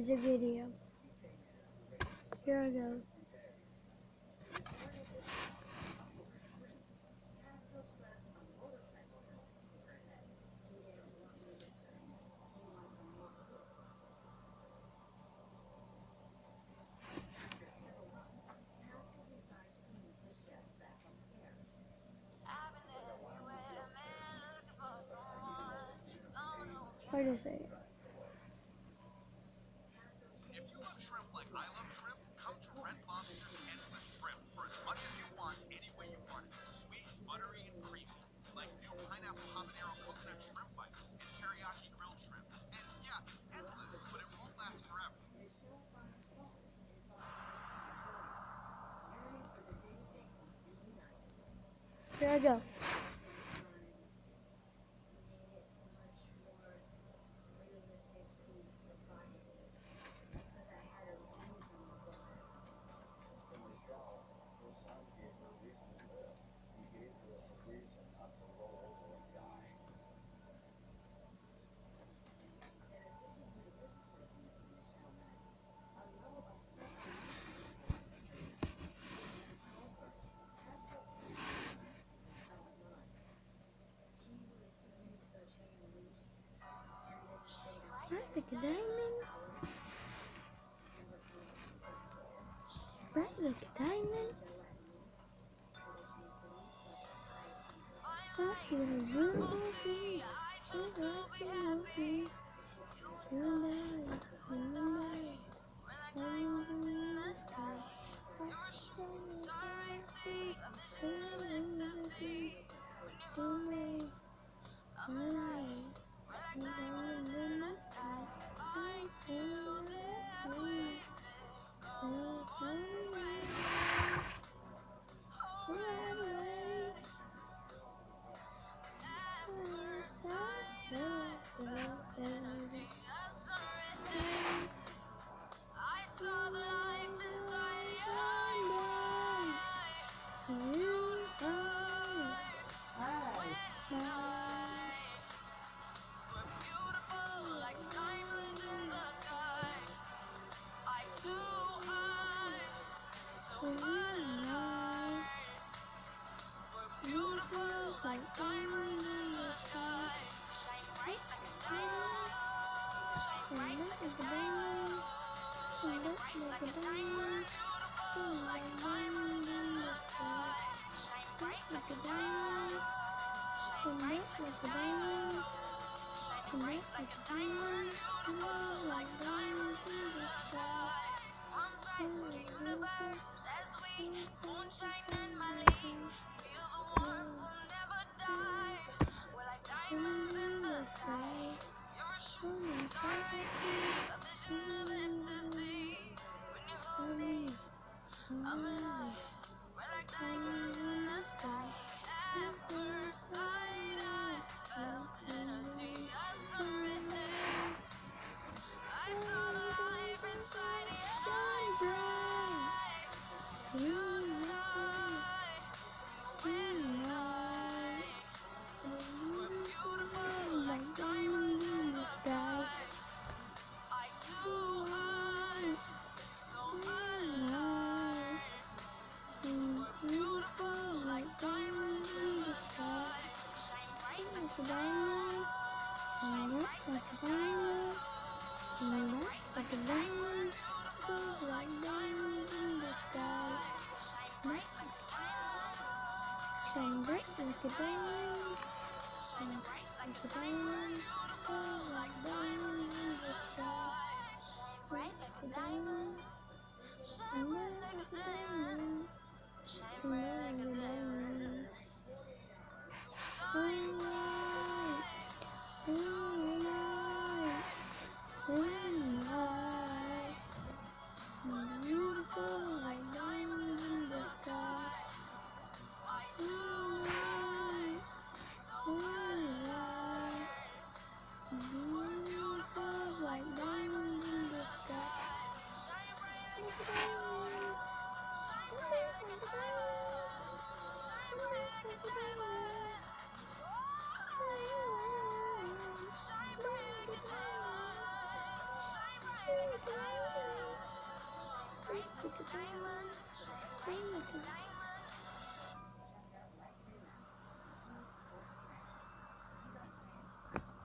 music video. Here I go. Wait a second. If you love shrimp like I love shrimp, come to Red Lobster's Endless Shrimp for as much as you want, any way you want it. Sweet, buttery, and creamy. Like new pineapple habanero coconut shrimp bites and teriyaki grilled shrimp. And yeah, it's endless, but it won't last forever. Here I go. Right like a diamond. Bright like a diamond. Thought you were beautiful. So bright and lovely. Diamonds in the sky. You're a shooting star, I see. A vision of ecstasy. When you're with me, I'm alive. We're like diamonds in the sky. I knew that we'd go right away. At first sight, energy of surrender. I saw the life inside your eyes. You were beautiful like diamonds in the sky. I too so alive. We're beautiful like diamonds in the sky. Shine bright like a diamond. Shine bright like a diamond. Shine bright like a diamond. Beautiful like diamonds in the sky. Shine bright like a diamond. Shine bright like a diamond. Shine bright like a diamond. Beautiful like diamonds in the sky. Palms rise to the universe as we moonshine and Mali. Feel the warmth, we'll never die. We're like diamonds in the sky. You're a shooting star, I see. A vision of ecstasy. When you hold me, I'm alive. We're like diamonds in the sky. At first sight, I felt energy of surrender. I saw the life inside your eyes. You and I were beautiful like diamonds in the sky. I too so alive. We're beautiful like diamonds in the sky. Shine bright like a diamond. Shine bright like a diamond. Shine bright like a diamond. Beautiful like diamonds in the sky. Shine bright like a diamond. Shine bright like a diamond. Shine bright like a diamond. Beautiful like diamonds in the sky. Shine bright like a diamond. Shine bright like a diamond. Shine bright like a diamond. Shine bright. Beautiful like diamonds in the sky. I feel alive, so alive. Beautiful diamond, shine like a diamond.